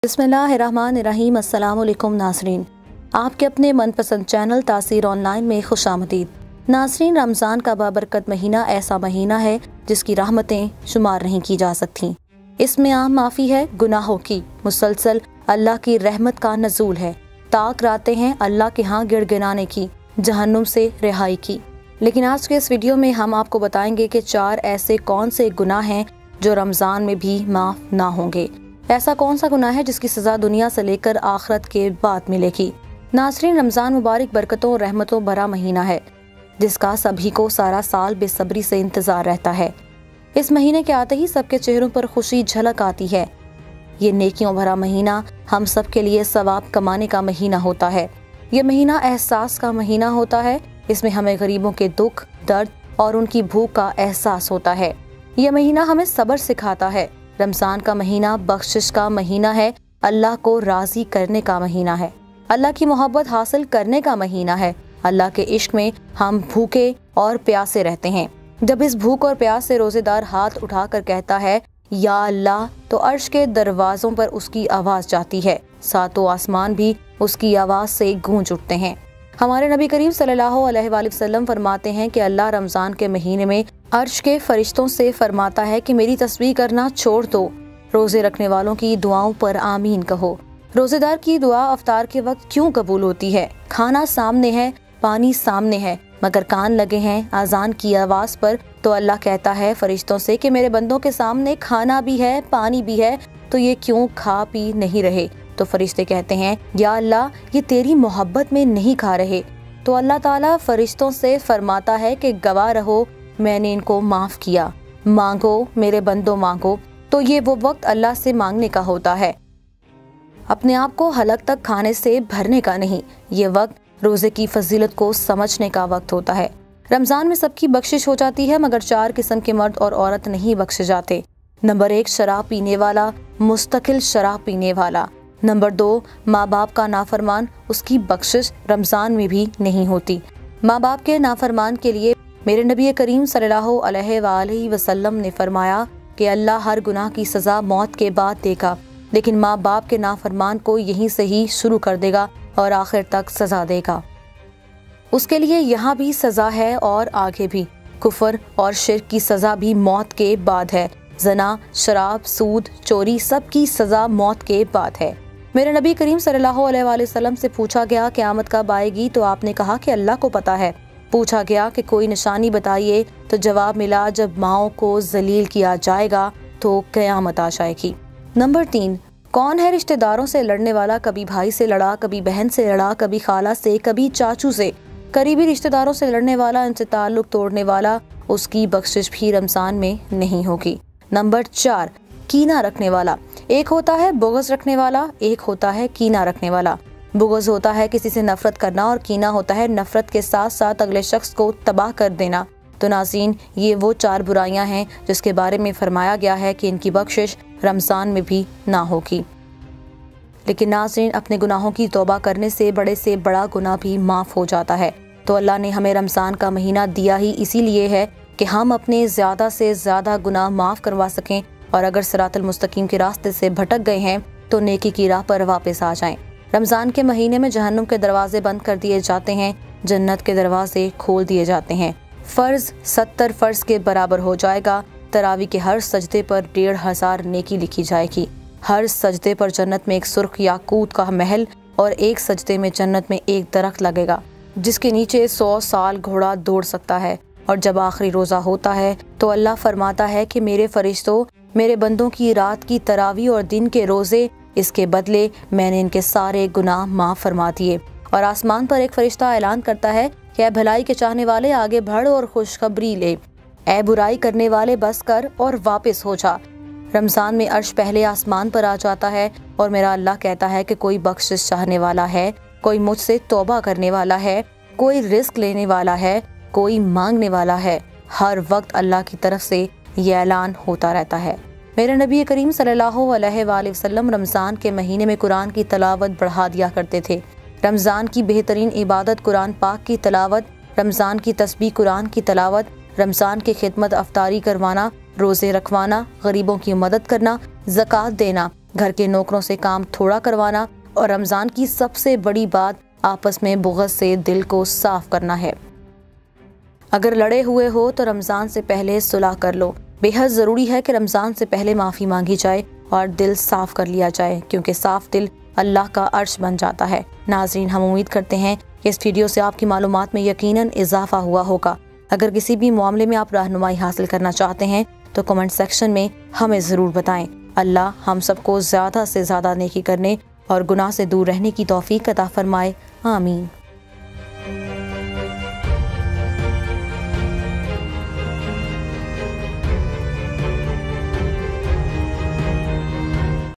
बिस्मिल्लाहिर्रहमानिर्रहीम। अस्सलाम वालेकुम नाज़रीन, आपके अपने मनपसंद चैनल तासीर ऑनलाइन में खुशामदीद। नाज़रीन, रमज़ान का बाबरकत महीना ऐसा महीना है जिसकी रहमतें शुमार नहीं की जा सकती। इसमें आम माफ़ी है गुनाहों की, मुसलसल अल्लाह की रहमत का नज़ूल है, ताक रातें हैं अल्लाह के यहाँ गिड़गिड़ाने की, जहन्नुम से रिहाई की। लेकिन आज के इस वीडियो में हम आपको बताएंगे कि 4 ऐसे कौन से गुनाह हैं जो रमज़ान में भी माफ़ ना होंगे। ऐसा कौन सा गुनाह है जिसकी सज़ा दुनिया से लेकर आखिरत के बाद मिलेगी। नाज़रीन, रमज़ान मुबारक बरकतों और रहमतों भरा महीना है जिसका सभी को सारा साल बेसब्री से इंतज़ार रहता है। इस महीने के आते ही सबके चेहरों पर खुशी झलक आती है। ये नेकियों भरा महीना हम सब के लिए सवाब कमाने का महीना होता है। ये महीना एहसास का महीना होता है। इसमें हमें गरीबों के दुख, दर्द और उनकी भूख का एहसास होता है। यह महीना हमें सब्र सिखाता है। रमज़ान का महीना बख्शिश का महीना है, अल्लाह को राज़ी करने का महीना है, अल्लाह की मोहब्बत हासिल करने का महीना है। अल्लाह के इश्क में हम भूखे और प्यासे रहते हैं। जब इस भूख और प्यास से रोजेदार हाथ उठाकर कहता है या अल्लाह, तो अर्श के दरवाजों पर उसकी आवाज़ जाती है। सातों आसमान भी उसकी आवाज़ से गूंज उठते हैं। हमारे नबी करीम सल्लल्लाहु अलैहि वसल्लम फरमाते हैं कि अल्लाह रमज़ान के महीने में अर्श के फरिश्तों से फरमाता है कि मेरी तस्बीह करना छोड़ दो, रोजे रखने वालों की दुआओं पर आमीन कहो। रोजेदार की दुआ अफ्तार के वक्त क्यों कबूल होती है? खाना सामने है, पानी सामने है, मगर कान लगे हैं अजान की आवाज़ पर। तो अल्लाह कहता है फरिश्तों से कि मेरे बंदों के सामने खाना भी है, पानी भी है, तो ये क्यों खा पी नहीं रहे? तो फरिश्ते कहते हैं या अल्लाह, ये तेरी मोहब्बत में नहीं खा रहे। तो अल्लाह ताला फरिश्तों से फरमाता है कि गवाह रहो, मैंने इनको माफ़ किया, मांगो मेरे बंदो मांगो। तो ये वो वक्त अल्लाह से मांगने का होता है, अपने आप को हलक तक खाने से भरने का नहीं। ये वक्त रोजे की फजीलत को समझने का वक्त होता है। रमज़ान में सबकी बख्शिश हो जाती है, मगर 4 किस्म के मर्द और औरत नहीं बख्शे जाते। नंबर 1, शराब पीने वाला, मुस्तकिल शराब पीने वाला। नंबर 2, माँ बाप का नाफरमान, उसकी बख्शिश रमज़ान में भी नहीं होती। माँ बाप के नाफरमान के लिए मेरे नबी करीम सल्लल्लाहु अलैहि वसल्लम ने फरमाया कि अल्लाह हर गुनाह की सज़ा मौत के बाद देगा, लेकिन माँ बाप के नाफरमान को यहीं से ही शुरू कर देगा और आखिर तक सज़ा देगा। उसके लिए यहाँ भी सज़ा है और आगे भी। कुफर और शिर्क की सज़ा भी मौत के बाद है। जना, शराब, सूद, चोरी, सब की सज़ा मौत के बाद है। मेरे नबी करीम सल्लल्लाहु अलैहि वसल्लम से पूछा गया क़यामत कब आएगी, तो आपने कहा कि अल्लाह को पता है। पूछा गया कि कोई निशानी बताइए, तो जवाब मिला जब माओं को जलील किया जाएगा तो क़यामत आ जाएगी। नंबर 3, कौन है रिश्तेदारों से लड़ने वाला? कभी भाई से लड़ा, कभी बहन से लड़ा, कभी खाला से, कभी चाचू से। करीबी रिश्तेदारों से लड़ने वाला, इनसे ताल्लुक तोड़ने वाला, उसकी बख्शिश भी रमज़ान में नहीं होगी। नंबर 4, कीना रखने वाला। एक होता है बुग़्ज़ रखने वाला, एक होता है कीना रखने वाला। बुग़्ज़ होता है किसी से नफरत करना और कीना होता है नफरत के साथ साथ अगले शख्स को तबाह कर देना। तो नाज़रीन, ये वो 4 बुराइयां हैं जिसके बारे में फरमाया गया है कि इनकी बख्शिश रमज़ान में भी ना होगी। लेकिन नाज़रीन, अपने गुनाहों की तौबा करने से बड़ा गुनाह भी माफ़ हो जाता है। तो अल्लाह ने हमें रमज़ान का महीना दिया ही इसीलिए है कि हम अपने ज़्यादा से ज़्यादा गुनाह माफ़ करवा सकें, और अगर सिरातुल मुस्तकीम के रास्ते से भटक गए हैं तो नेकी की राह पर वापस आ जाएं। रमज़ान के महीने में जहन्नुम के दरवाजे बंद कर दिए जाते हैं, जन्नत के दरवाजे खोल दिए जाते हैं। फ़र्ज़ 70 फ़र्ज़ के बराबर हो जाएगा। तरावी के हर सजदे पर 1500 नेकी लिखी जाएगी। हर सजदे पर जन्नत में एक सुर्ख याकूत का महल और एक सजदे में जन्नत में एक दरख्त लगेगा जिसके नीचे 100 साल घोड़ा दौड़ सकता है। और जब आखिरी रोज़ा होता है तो अल्लाह फरमाता है कि मेरे फरिश्तों, मेरे बंदों की रात की तरावी और दिन के रोज़े, इसके बदले मैंने इनके सारे गुनाह माफ़ फरमा दिए। और आसमान पर एक फरिश्ता ऐलान करता है कि ऐ भलाई के चाहने वाले, आगे बढ़ और खुशखबरी ले। ऐ बुराई करने वाले, बस कर और वापस हो जा। रमज़ान में अर्श पहले आसमान पर आ जाता है और मेरा अल्लाह कहता है कि कोई बख्शिश चाहने वाला है, कोई मुझसे तौबा करने वाला है, कोई रिस्क लेने वाला है, कोई मांगने वाला है। हर वक्त अल्लाह की तरफ से ये ऐलान होता रहता है। मेरे नबी करीम सल्लल्लाहु अलैहि वसल्लम रमज़ान के महीने में कुरान की तलावत बढ़ा दिया करते थे। रमज़ान की बेहतरीन इबादत कुरान पाक की तलावत, रमज़ान की तस्बीह कुरान की तलावत, रमज़ान की खिदमत अफ्तारी करवाना, रोज़े रखवाना, गरीबों की मदद करना, ज़कात देना, घर के नौकरों से काम थोड़ा करवाना और रमज़ान की सबसे बड़ी बात आपस में बुग़्ज़ से दिल को साफ करना है। अगर लड़े हुए हो तो रमज़ान से पहले सुलह कर लो। बेहद ज़रूरी है कि रमज़ान से पहले माफ़ी मांगी जाए और दिल साफ कर लिया जाए, क्योंकि साफ दिल अल्लाह का अर्श बन जाता है। नाज़रीन, हम उम्मीद करते हैं कि इस वीडियो से आपकी मालूमात में यकीनन इजाफा हुआ होगा। अगर किसी भी मामले में आप रहनुमाई हासिल करना चाहते हैं तो कमेंट सेक्शन में हमें ज़रूर बताएं। अल्लाह हम सबको ज़्यादा से ज़्यादा नेकी करने और गुनाह से दूर रहने की तौफीक अता फरमाए। आमीन।